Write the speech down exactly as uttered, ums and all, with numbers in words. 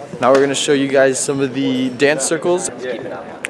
Now we're going to show you guys some of the dance circles. Keep it up.